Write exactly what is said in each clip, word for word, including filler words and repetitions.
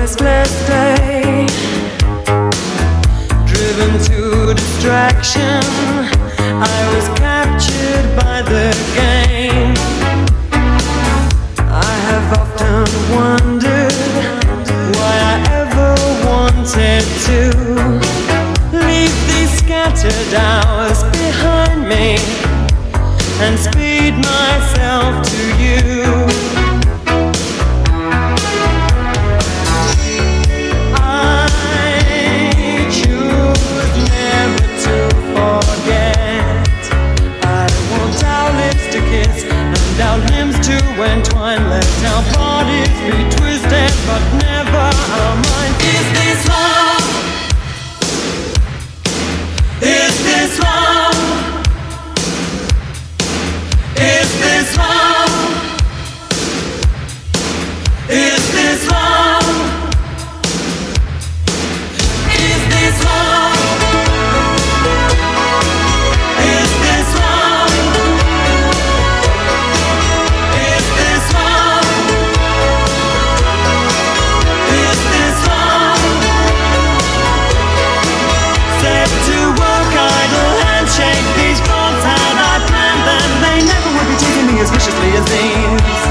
restless day, driven to distraction, I was captured by the game. I have often wondered why I ever wanted to leave these scattered hours behind me and speed myself to you. Entwine, let our bodies be twisted, but never our minds. Is this love? Is this love? Is this love? Is this love? Is this love? Is this love? As viciously as these.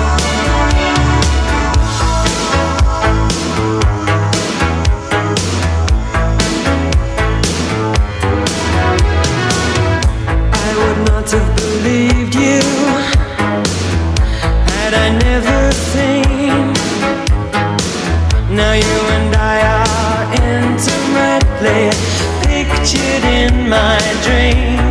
I would not have believed you had I never seen. Now you and I are intimately pictured in my dreams.